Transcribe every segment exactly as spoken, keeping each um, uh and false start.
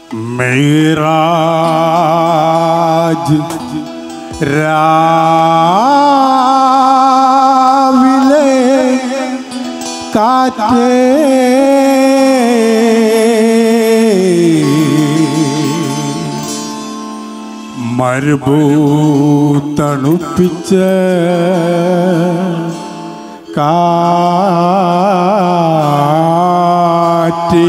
മെഹ്റാജ് രാവിലെ കാറ്റേ മരുഭൂതണുപ്പിച്ച കാറ്റേ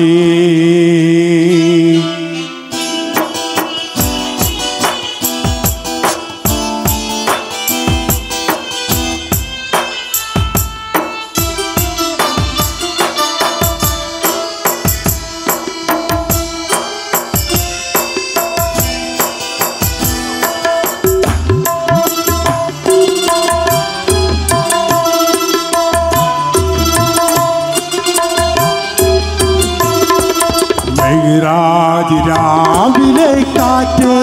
മെഹ്റാജ് രാവിലെ കാറ്റേ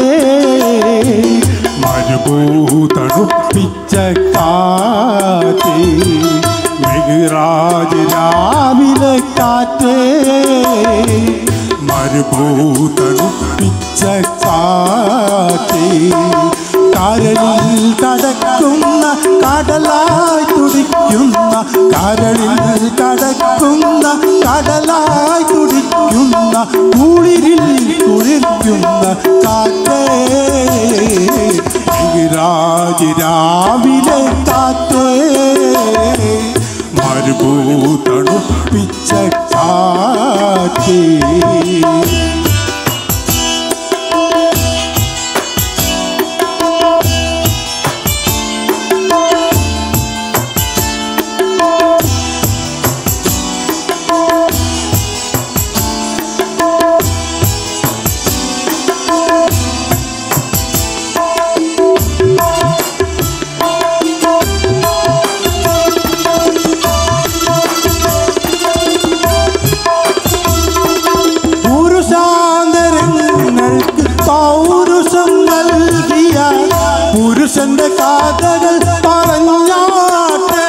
മരുഭൂതണുപ്പിച്ച കാറ്റേ മെഹ്റാജ് രാവിലെ കാറ്റേ മരുഭൂതണുപ്പിച്ച കാറ്റേ കരളിൽ കടക്കുന്ന കടലായി തുടിക്കുന്ന കരളിൽ കടക്കുന്ന കടലായി തുടിക്കുന്ന കുളിരിൽ കുളിർക്കുന്ന കാറ്റേ മെഹ്റാജ് രാവിലെ കാറ്റേ മരുഭൂതണുപ്പിച്ച കാറ്റേ പൗരുഷം നൽകിയ പുരുഷന്റെ കാതകൾ പറഞ്ഞാട്ടെ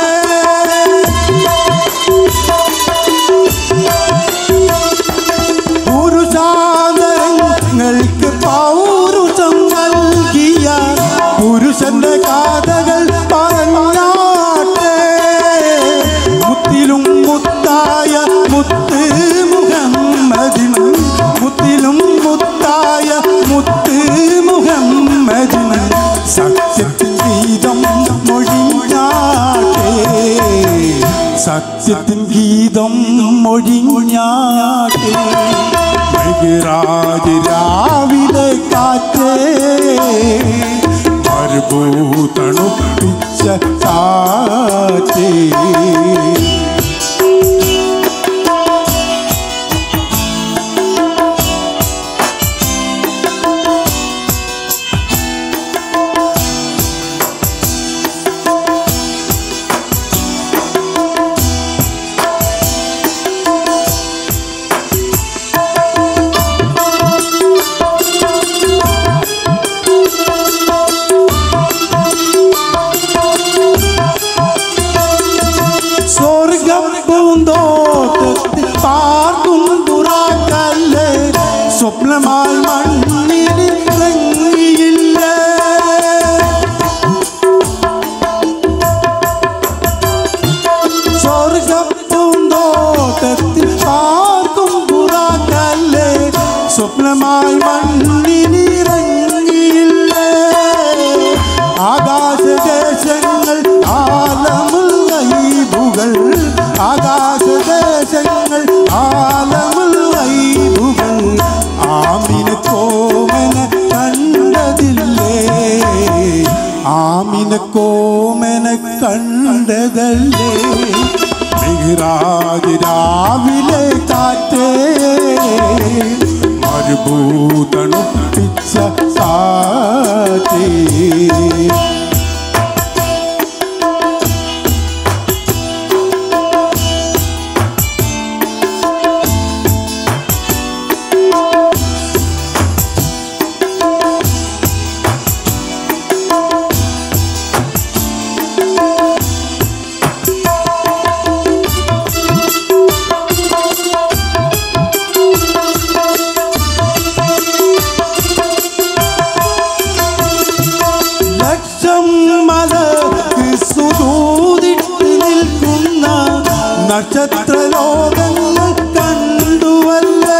പുരുഷാന്തരങ്ങൾക്ക് പൗരുഷം നൽകിയ പുരുഷന്റെ കാതകൾ പറഞ്ഞാട്ടെ മുത്തിലും മുത്തായ മുത്ത് മുഹമ്മദിന് മുത്തിലും മുത്തായ മുത്ത് മുഹമ്മദിന് സത്യത്തിൻ ഗീതം മൊഴിഞ്ഞാട്ടെ സത്യത്തിൻ ഗീതം മൊഴിഞ്ഞാട്ടെ മെഹ്റാജ് രാവിലെ കാറ്റേ മരുഭൂതണുപ്പിച്ച കാറ്റേ പൂന്തോട്ടത്തിൽ പാർക്കും പുറാക്കല്ലേ സ്വപ്നമാൽ മണ്ണിൽ ഇറങ്ങിയില്ലേ സ്വർഗ പൂന്തോട്ടത്തിൽ പാർക്കും പുറാക്കല്ലേ സ്വപ്നമായി മണ്ണിൽ ഇറങ്ങിയില്ലേ ആകാശദേശങ്ങൾ ആലമുൽ ഗൈബുകൾ ആകാശദേശങ്ങൾ ആലമുൽ ഗൈബുകൾ ആമിനെ കോമനെ കണ്ടതില്ലേ ആമിനെ കോമനെ കണ്ടതല്ലേ മെഹ്റാജ് രാവിലെ കാറ്റേ മരുഭൂതണുപ്പിച്ച കാറ്റേ നക്ഷത്ര ലോകങ്ങൾ കണ്ടുവല്ലേ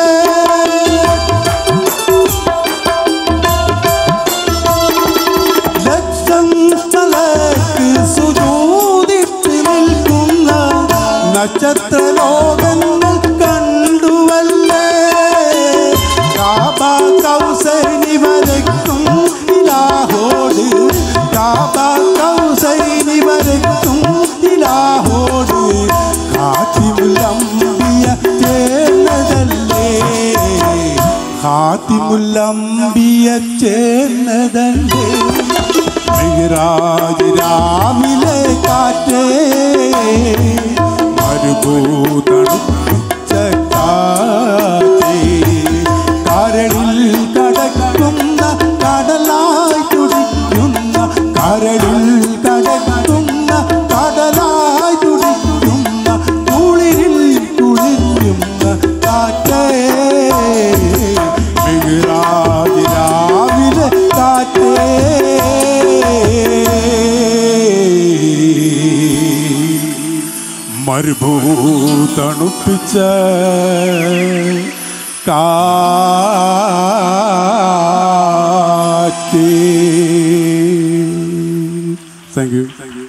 ലക്ഷം സ്ഥലത്ത് സുജൂദിട്ട് നിൽക്കുന്ന നക്ഷത്ര ലോകങ്ങൾ കണ്ടുവല്ലേ കാബ കൗസൈനി വരയ്ക്കും ഇലാഹോട് കാബ കൗസൈനി വരയ്ക്കും ഇലാഹോട് ഖാതിമുൽ അംബിയ ചേർന്നതല്ലേ ഖാതിമുൽ അംബിയ ചേർന്നതല്ലേ മിഹ്റാജ് രാവിലെ കാറ്റേ മരുഭൂതണുപ്പിച്ച കാറ്റേ കരളിൽ കടക്കുന്ന കടലായി തുടിക്കുന്ന കരളിൽ കടക്കുന്ന കടലായി തുടിക്കുന്ന കുളിരിൽ കുളിരുന്ന കാറ്റേ മിഹ്റാജ് രാവിലെ കാറ്റേ മരുഭൂതണുപ്പിച്ച കാറ്റേ. Thank you. Thank you.